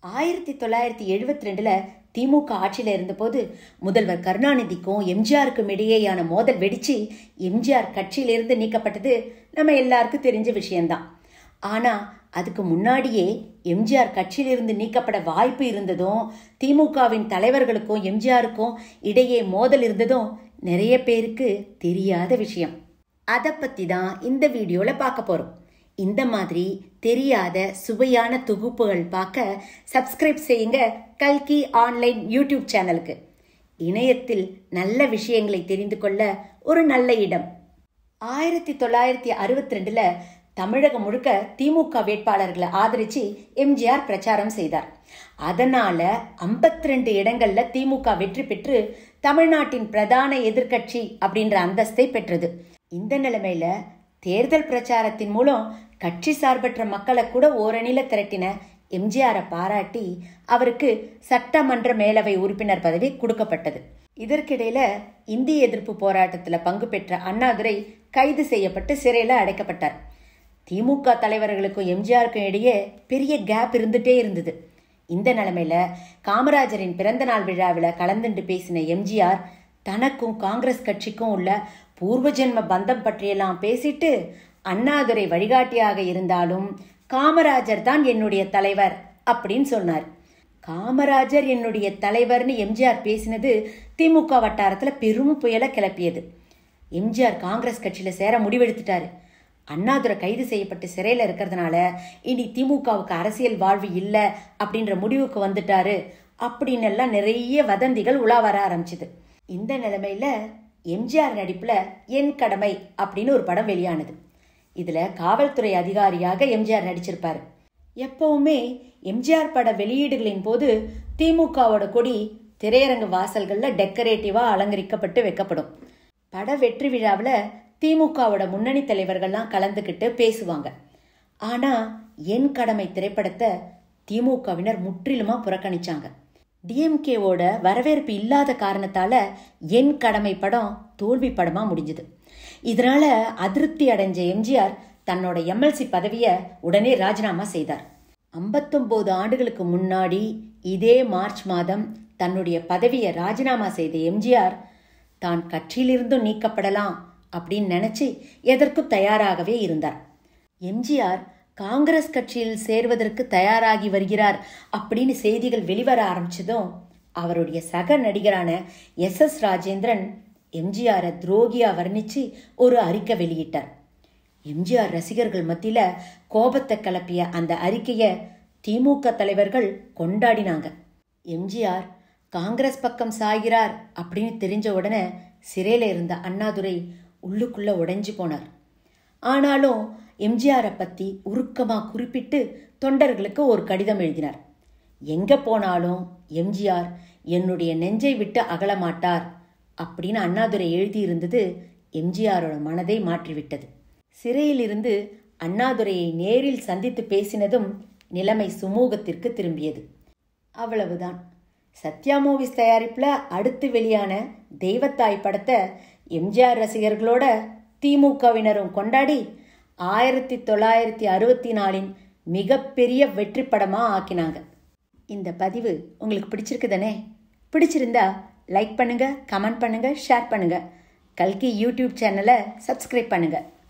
1972 திமுக ஆட்சியில் இருந்தபோது முதல்வர் கருணாநிதிக்கும் எம்ஜிஆருக்கும் இடையேயான மோதல் வெடிச்சு எம்ஜிஆர் கட்சியிலிருந்து நீக்கப்பட்டது நம்ம எல்லாருக்கும் தெரிஞ்ச விஷயம்தான். ஆனா அதுக்கு முன்னாடியே எம்ஜிஆர் கட்சியிலிருந்து நீக்கப்பட வாய்ப்பு இருந்ததும் திமுகவின் தலைவர்களுக்கும் எம்ஜிஆருக்கும் இடையே மோதல் இருந்ததும் நிறைய பேருக்கு தெரியாத விஷயம். அதை பத்தி தான் இந்த வீடியோல பார்க்க போறோம். இந்த மாதிரி தெரியாத சுவையான தொகுப்புகள் பார்க்க சப்ஸ்கிரைப் செய்யுங்க கல்கி ஆன்லைன் யூடியூப் சேனலுக்கு. இணையத்தில் நல்ல விஷயங்களை தெரிந்து கொள்ள ஒரு நல்ல இடம். 1962 தமிழகம் முழுக்க திமுக வேட்பாளர்களை ஆதரிச்சு எம்ஜிஆர் பிரச்சாரம் செய்தார். அதனால 52 இடங்கள்ல திமுக வெற்றி பெற்று தமிழ்நாட்டின் பிரதான எதிர்கட்சி அப்படின்ற அந்தஸ்தை பெற்றது. இந்த நிலைமையில தேர்தல் பிரச்சாரத்தின் மூலம் கட்சி சார்பற்ற மக்களை கூட ஓரணில திரட்டின எம்ஜிஆரை பாராட்டி அவருக்கு சட்டமன்ற மேலவை உறுப்பினர் பதவி கொடுக்கப்பட்டது. இதற்கிடையில இந்திய எதிர்ப்பு போராட்டத்துல பங்கு பெற்ற அண்ணாதுரை கைது செய்யப்பட்டு சிறையில அடைக்கப்பட்டார். திமுக தலைவர்களுக்கும் எம்ஜிஆருக்கும் இடையே பெரிய கேப் இருந்துட்டே இருந்தது. இந்த நிலைமையில காமராஜரின் பிறந்த நாள் விழாவில் கலந்துண்டு பேசின எம்ஜிஆர் தனக்கும் காங்கிரஸ் கட்சிக்கும் உள்ள பூர்வ ஜென்ம பந்தம் பற்றியெல்லாம் பேசிட்டு அண்ணாதுரை வழிகாட்டியாக இருந்தாலும் காமராஜர் தான் என்னுடைய தலைவர் அப்படின்னு சொன்னார். காமராஜர் என்னுடைய தலைவர்னு எம்ஜிஆர் பேசினது திமுக வட்டாரத்துல பெரும் புயலை கிளப்பியது. எம்ஜிஆர் காங்கிரஸ் கட்சியில சேர முடிவெடுத்துட்டாரு. அண்ணாதுரை கைது செய்யப்பட்டு சிறையில இருக்கிறதுனால இனி திமுகவுக்கு அரசியல் வாழ்வு இல்லை அப்படின்ற முடிவுக்கு வந்துட்டாரு அப்படின்னு எல்லாம் நிறைய வதந்திகள் உலா வர ஆரம்பிச்சுது. இந்த நிலைமையில எம்ஜிஆர் நடிப்புல என் கடமை அப்படின்னு ஒரு படம் வெளியானது. இதுல காவல்துறை அதிகாரியாக எம்ஜிஆர் நடிச்சிருப்பாரு. எப்பவுமே எம்ஜிஆர் பட வெளியீடுகளின் போது திமுகவோட கொடி திரையரங்கு வாசல்கள்ல டெக்கரேட்டிவா அலங்கரிக்கப்பட்டு வைக்கப்படும். பட வெற்றி விழாவில் திமுகவோட முன்னணி தலைவர்கள்லாம் கலந்துக்கிட்டு பேசுவாங்க. ஆனா என் கடமை திரைப்படத்தை திமுகவினர் முற்றிலுமா புறக்கணிச்சாங்க. டிஎம்கேவோட வரவேற்பு இல்லாத காரணத்தால என் கடமை படம் தோல்வி படமா முடிஞ்சது. இதனால அதிருப்தி அடைஞ்ச எம்ஜிஆர் தன்னோட எம்எல்சி பதவியை உடனே ராஜினாமா செய்தார். 59 ஆண்டுகளுக்கு முன்னாடி இதே மார்ச் மாதம் தன்னுடைய பதவியை ராஜினாமா செய்த எம்ஜிஆர் தான் கட்சியிலிருந்தும் நீக்கப்படலாம் அப்படின்னு நினைச்சு எதற்கும் தயாராகவே இருந்தார். எம்ஜிஆர் காங்கிரஸ் கட்சியில் சேர்வதற்கு தயாராகி வருகிறார் அப்படின்னு செய்திகள் வெளிவர ஆரம்பிச்சதும் அவருடைய சக நடிகரான எஸ் ராஜேந்திரன் எம்ஜிஆரை துரோகியா வர்ணிச்சு ஒரு அறிக்கை வெளியிட்டார். எம்ஜிஆர் ரசிகர்கள் மத்தியில கோபத்தை கிளப்பிய அந்த அறிக்கையை திமுக தலைவர்கள் கொண்டாடினாங்க. எம்ஜிஆர் காங்கிரஸ் பக்கம் சாய்கிறார் அப்படின்னு தெரிஞ்ச உடனே சிறையில இருந்த அண்ணாதுரை உள்ளுக்குள்ள உடைஞ்சு போனார். ஆனாலும் எம்ஜிஆரை பத்தி உருக்கமா குறிப்பிட்டு தொண்டர்களுக்கு ஒரு கடிதம் எழுதினார். எங்க போனாலும் எம்ஜிஆர் என்னுடைய நெஞ்சை விட்டு அகல மாட்டார் அப்படின்னு அண்ணாதுரை எழுதியிருந்தது எம்ஜிஆரோட மனதை மாற்றிவிட்டது. சிறையிலிருந்து அண்ணாதுரையை நேரில் சந்தித்து பேசினதும் நிலைமை சுமூகத்திற்கு திரும்பியது. அவ்வளவுதான். சத்யா மூவிஸ் தயாரிப்புல அடுத்து வெளியான தெய்வத்தாய் படத்தை எம்ஜிஆர் ரசிகர்களோட திமுகவினரும் கொண்டாடி 1964 மிகப்பெரிய வெற்றி படமா ஆக்கினாங்க. இந்த பதிவு உங்களுக்கு பிடிச்சிருக்குதானே? பிடிச்சிருந்தா லைக் பண்ணுங்க, கமெண்ட் பண்ணுங்க, ஷேர் பண்ணுங்க. கல்கி யூடியூப் சேனலை சப்ஸ்கிரைப் பண்ணுங்க.